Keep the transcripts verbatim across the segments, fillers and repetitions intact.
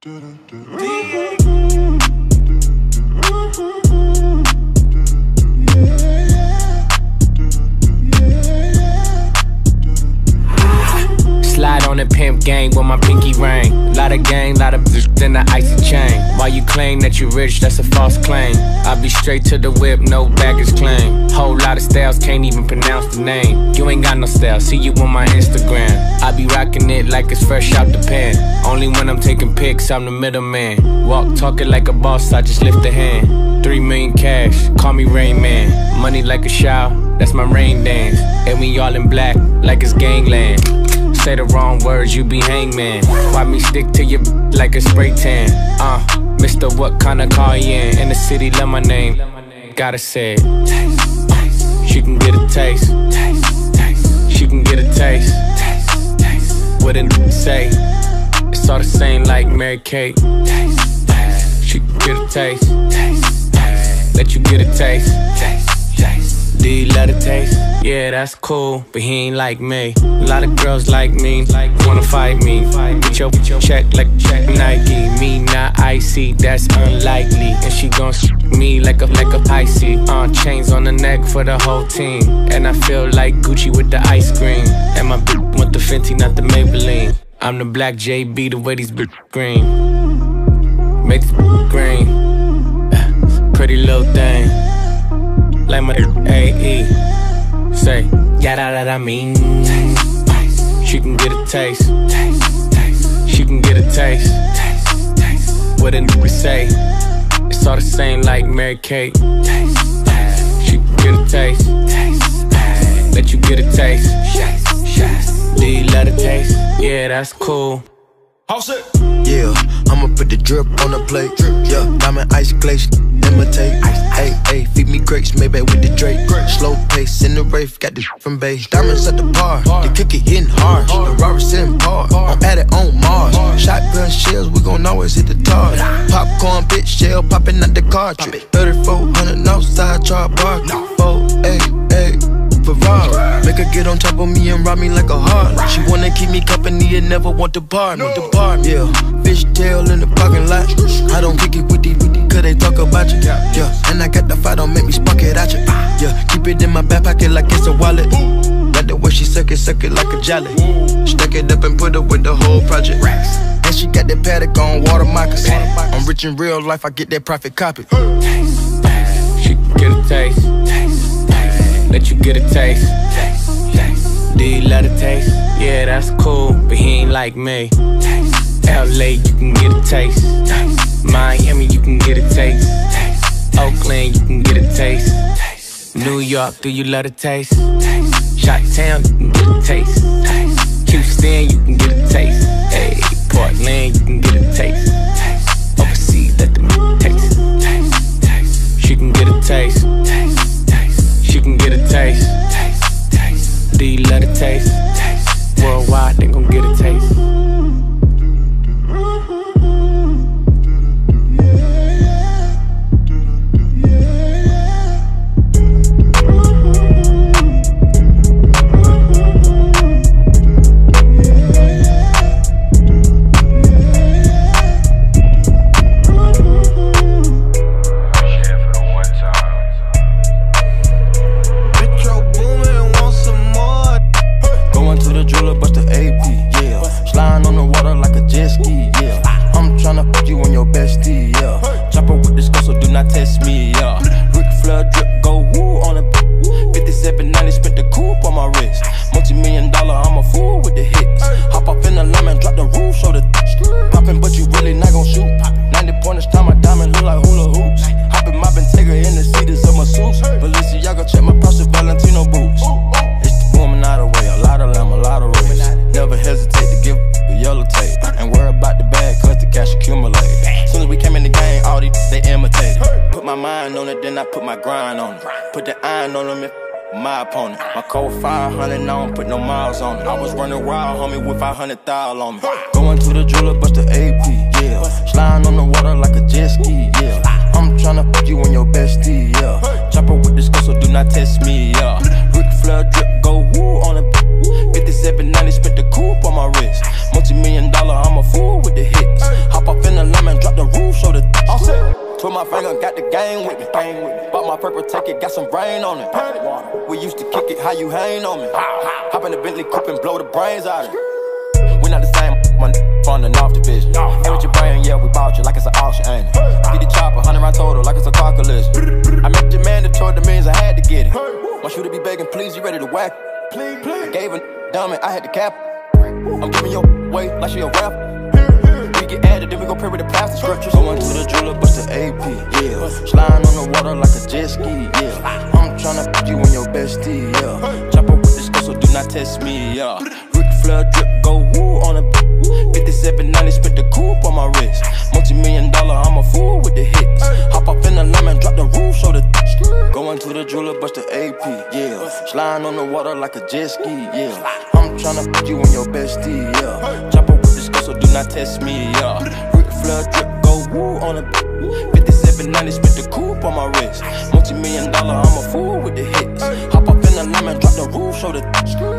Slide on the pimp gang with my pinky ring. Lot of gang, lot of bitch, then the icy chain. While you claim that you rich, that's a false claim. I be straight to the whip, no baggage claim. Whole lot of styles, can't even pronounce the name. You ain't got no style, see you on my Instagram. I be rocking it like it's fresh out the pen. Only when I'm taking pics, I'm the middleman. Walk talking like a boss, I just lift a hand. Three million cash, call me Rain Man. Money like a shower, that's my rain dance. And we all in black, like it's gangland. Say the wrong words, you be hangman. Why me stick to your like a spray tan? Uh, Mister What kind of car you in? In the city, love my name. Gotta say it. Taste, taste. She can get a taste. Taste, taste. She can get a taste. Taste, taste. What did it say? It's all the same like Mary Kate. Taste, taste. She can get a taste. Taste, taste. Let you get a taste. Taste, taste. Do you love the taste? Yeah, that's cool, but he ain't like me. A lot of girls like me, wanna fight me. Get your check like check Nike. Me not icy, that's unlikely. And she gon' s me like a like a Pisces. Uh, chains on the neck for the whole team. And I feel like Gucci with the ice cream. And my bitch want the Fenty, not the Maybelline. I'm the black J B, the way these bitch green. Make this green. Pretty little thing. Like my A E. Say, yeah, that, that I mean. Taste, taste. She can get a taste. Taste, taste. She can get a taste. Taste, taste. What a nigga say? It's all the same like Mary Kate. Taste, taste. She can get a taste. Taste, taste. Let you get a taste. Yes, yes. Do you love the taste? Yeah, that's cool. Yeah, I'ma put the drip on the plate. Yeah, diamond ice glaze, imitate. Hey, hey, feed me grapes, maybe with the Drake. Slow pace in the rave, got this from base. Diamonds at the bar, the cookie hitting hard. The Robert sitting par, I'm at it on Mars. Shotgun shells, we gon' always hit the tar. Popcorn, bitch, shell popping out the cartridge. thirty-four hundred outside, char bar. four, eight, eight. Ferrari. Make her get on top of me and rob me like a heart. She wanna keep me company and never want to part me. Depart, yeah. Fishtail in the parking lot. I don't kick it with these, cause they talk about you. Yeah, and I got the fight, don't make me spark it at you. Yeah, keep it in my back pocket like it's a wallet. Like the way she suck it, suck it like a jelly. Stack it up and put it with the whole project. And she got that paddock on water moccasin. I'm rich in real life, I get that profit copy. Taste, taste. She can get a taste. Taste. Let you get a taste. Taste, taste. Do you love the taste? Yeah, that's cool, but he ain't like me. Taste, L A, you can get a taste. Taste. Miami, you can get a taste. Taste. Oakland, you can get a taste. Taste. New York, do you love the taste? Taste. Chi-Town, you can get a taste. Taste. Houston, you can get a taste. Hey, Portland, you can get a taste. Taste. Overseas, let them taste. Taste. Taste. She can get a taste. Taste. She can get a taste. Taste, taste. Do you love the taste? Taste. Worldwide, they gon' get a taste. My code five hundred, I don't put no miles on it. I was running wild, homie, with five hundred thousand on me. Going to the jeweler, bust the A P, yeah. Sliding on the water like a jet ski, yeah. I'm tryna put you on your bestie, yeah. Chopper with this girl, so do not test me, yeah. Ric Flair drip, go woo on a fifty-seven ninety, spent the coupe on my wrist. Multi-million dollar, I'm a fool with the hits. Hop off in the Put my finger, got the game with me. Bought my purple ticket, got some rain on it. We used to kick it, how you hang on me? Hop in the Bentley coupe and blow the brains out of it. We not the same, my from the North Division. Ain't with your brain, yeah, we bought you like it's an auction, ain't it? Get the chopper, hundred round total, like it's a car collision. I met your man that told the means I had to get it. Want you to be begging, please, you ready to whack? I gave a dummy, I had to cap. I'm giving your way like she a rap. We get added, then we go pray with the plastic scriptures. Going to the jeweler, bust the A P, yeah. Sliding on the water like a jet ski, yeah. I'm tryna put you in your bestie, yeah. Chop up with this girl, so do not test me, yeah. Ric Flair drip, go woo on a fifty-seven ninety, spent the coupe on my wrist. Multi-million dollar, I'm a fool with the hits. Hop up in the lemon, drop the roof, show the going to the jeweler, bust the A P, yeah. Sliding on the water like a jet ski, yeah. I'm tryna put you in your bestie, yeah. Chop up with this girl, so do not test me, yeah. Ric Flair drip, go woo on a fifty-seven ninety, spent the coupe on my wrist. Multi-million dollar, I'm a fool with the hits. Hop up in the lemon, drop the roof, show the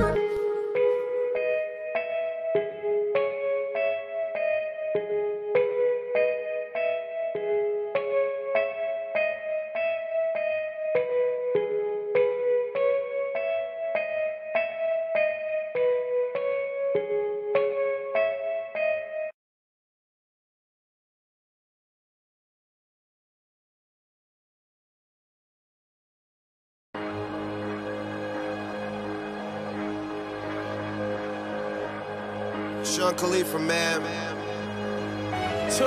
Sean Khalifa, man. Two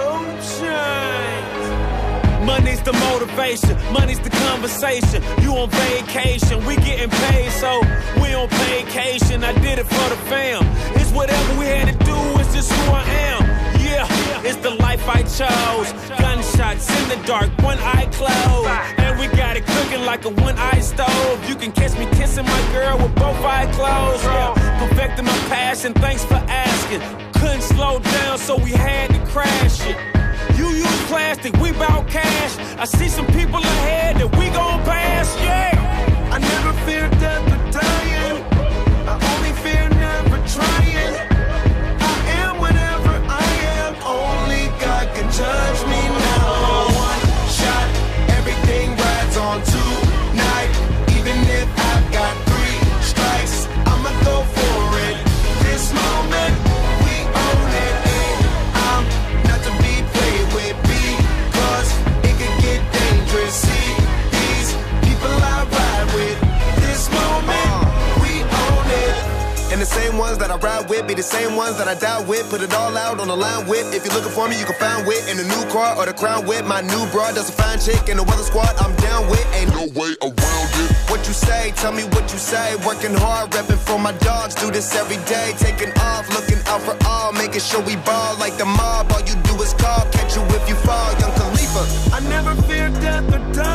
chains. Money's the motivation, money's the conversation. You on vacation, we getting paid, so we on vacation. I did it for the fam. It's whatever we had to do, it's just who I am. Yeah, it's the life I chose. Gunshots in the dark, one eye closed. And we got it cooking like a one-eye stove. You can catch me kissing my girl with both eyes closed. Yeah, perfecting my passion, thanks for asking. Couldn't slow down, so we had to crash it. You use plastic, we bout cash. I see some people ahead that we gon' pass, yeah. I never fear death or dying. I only fear never trying. I am whatever I am. Only God can judge me now. One shot, everything rides on tonight. Even if I've got three strikes, I'ma go for it. This moment, we own it. And I'm not to be played with because it could get dangerous. See these people I ride with. This moment, we own it. And the same ones that I ride with be the same ones that I die with. Put it all out on the line with. If you're looking for me, you can find wit in the new car or the crown with. My new broad does a fine chick in the weather squad. I'm down with. Ain't no way around it. What you say? Tell me what you say. Working hard, repping for my dogs. Do this every day. Taking off, looking out for all. Making sure we ball like the mob. All you do is call. Catch you if you fall. Young Khalifa. I never fear death or die.